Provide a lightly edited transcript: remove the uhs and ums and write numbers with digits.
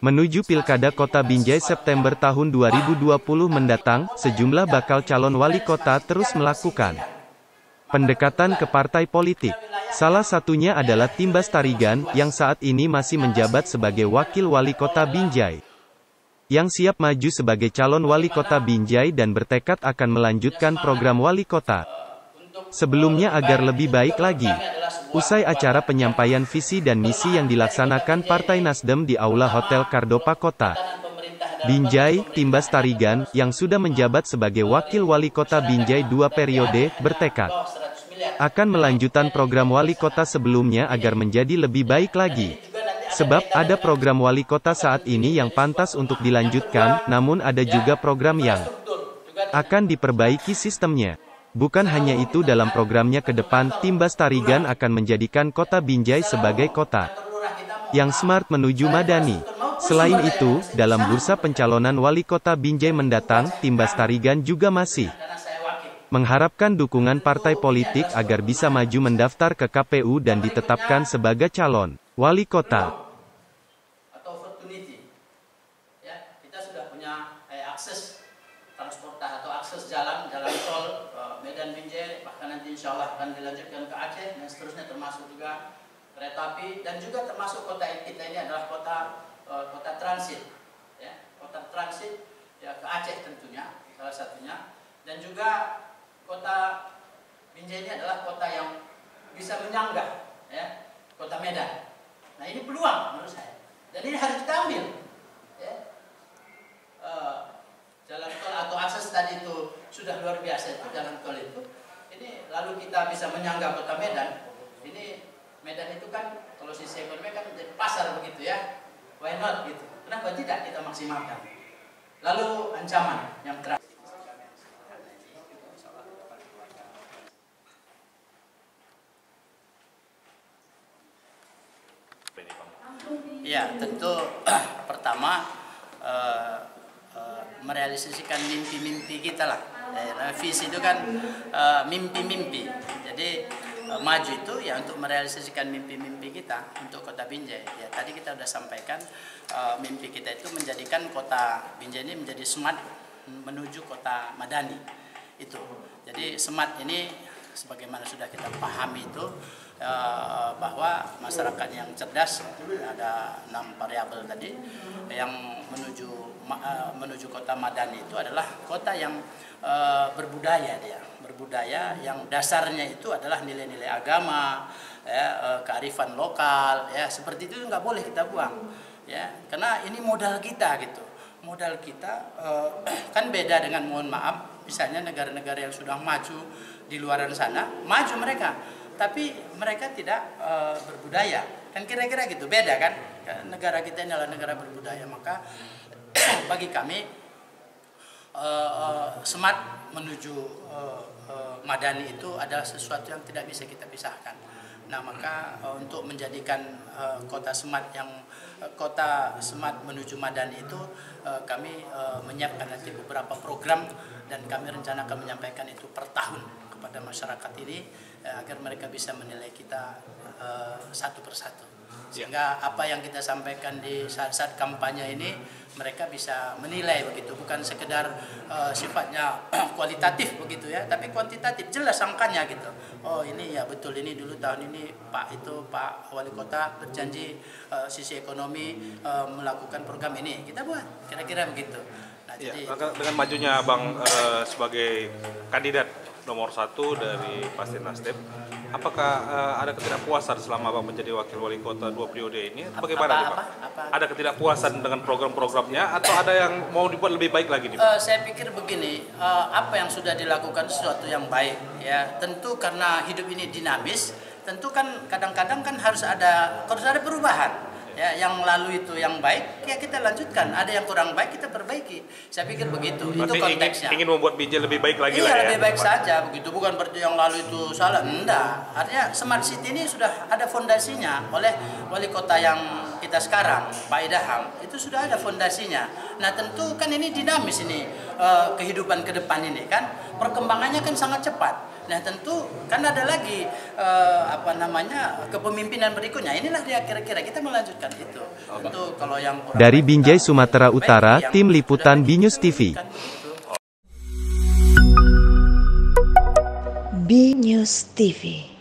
Menuju Pilkada Kota Binjai September tahun 2020 mendatang, sejumlah bakal calon wali kota terus melakukan pendekatan ke partai politik. Salah satunya adalah Timbas Tarigan, yang saat ini masih menjabat sebagai wakil wali kota Binjai, yang siap maju sebagai calon wali kota Binjai dan bertekad akan melanjutkan program wali kota sebelumnya agar lebih baik lagi. Usai acara penyampaian visi dan misi yang dilaksanakan Partai Nasdem di Aula Hotel Kardopa Kota Binjai, Timbas Tarigan, yang sudah menjabat sebagai wakil wali kota Binjai 2 periode, bertekad akan melanjutkan program wali kota sebelumnya agar menjadi lebih baik lagi. Sebab, ada program wali kota saat ini yang pantas untuk dilanjutkan, namun ada juga program yang akan diperbaiki sistemnya. Bukan hanya itu, dalam programnya ke depan, Timbas Tarigan akan menjadikan kota Binjai sebagai kota yang smart menuju madani. Selain itu, dalam bursa pencalonan wali kota Binjai mendatang, Timbas Tarigan juga masih mengharapkan dukungan partai politik agar bisa maju mendaftar ke KPU dan ditetapkan sebagai calon wali kota. Akses transportasi atau akses jalan tol Medan Binjai, bahkan nanti insya Allah akan dilanjutkan ke Aceh dan seterusnya, termasuk juga kereta api, dan juga termasuk kota kita ini adalah kota transit, ya, kota transit ya, ke Aceh tentunya salah satunya, dan juga kota Binjai ini adalah kota yang bisa menyanggah, ya, kota Medan. Nah, ini peluang menurut saya, dan ini harus kita ambil, ya. Jalan tol atau akses tadi itu sudah luar biasa, itu jalan tol itu. Ini lalu kita bisa menyanggah kota Medan. Ini Medan itu kan kalau sisi ekonomi kan menjadi pasar begitu ya. Why not gitu? Kenapa tidak kita maksimalkan? Lalu ancaman yang terakhir. Ya, tentu pertama merealisasikan mimpi-mimpi kita lah. Visi itu kan mimpi-mimpi. Jadi maju itu ya untuk merealisasikan mimpi-mimpi kita untuk kota Binjai. Ya, tadi kita sudah sampaikan mimpi kita itu menjadikan kota Binjai ini menjadi smart menuju kota madani. Itu. Jadi smart ini sebagaimana sudah kita pahami itu bahwa masyarakat yang cerdas, ada 6 variabel tadi yang menuju kota madani itu adalah kota yang berbudaya, berbudaya yang dasarnya itu adalah nilai-nilai agama, ya, kearifan lokal, ya, seperti itu nggak boleh kita buang, ya, karena ini modal kita gitu. Modal kita kan beda dengan, mohon maaf, misalnya negara-negara yang sudah maju di luar sana, maju mereka, tapi mereka tidak berbudaya, kan kira-kira gitu, beda kan? Negara kita ini adalah negara berbudaya, maka bagi kami smart menuju madani itu adalah sesuatu yang tidak bisa kita pisahkan. Nah, maka untuk menjadikan kota smart menuju madani itu kami menyiapkan nanti beberapa program, dan kami rencanakan menyampaikan itu per tahun kepada masyarakat ini agar mereka bisa menilai kita satu persatu, sehingga apa yang kita sampaikan di saat-saat kampanye ini mereka bisa menilai begitu, bukan sekedar sifatnya kualitatif begitu ya, tapi kuantitatif, jelas angkanya gitu. Oh, ini ya betul, ini dulu tahun ini Pak Wali Kota berjanji sisi ekonomi melakukan program ini, kita buat kira-kira begitu. Nah, ya, jadi dengan majunya Abang sebagai kandidat nomor 1 dari Partai Nasdem, apakah ada ketidakpuasan selama Abang menjadi wakil wali kota 2 periode ini? Bagaimana nih, Pak? Ada ketidakpuasan dengan program-programnya atau ada yang mau dibuat lebih baik lagi nih, Pak? Saya pikir begini, apa yang sudah dilakukan sesuatu yang baik, ya. Tentu karena hidup ini dinamis, tentu kan kadang-kadang kan harus ada perubahan. Ya, yang lalu itu yang baik, ya kita lanjutkan. Ada yang kurang baik, kita perbaiki. Saya pikir begitu. Berarti itu konteksnya. Ingin membuat Binjai lebih baik lagi, iya, lah ya? lebih baik saja, begitu. Bukan berarti yang lalu itu salah. Enggak. Artinya Smart City ini sudah ada fondasinya oleh wali kota yang kita sekarang, Pak Idaham. Itu sudah ada fondasinya. Nah, tentu kan ini dinamis ini kehidupan ke depan ini kan. Perkembangannya kan sangat cepat. Nah tentu kan ada lagi kepemimpinan berikutnya. Inilah dia kira-kira kita melanjutkan itu. Tentu kalau yang dari Binjai, Sumatera Utara, Tim Liputan BNews TV. BNews TV.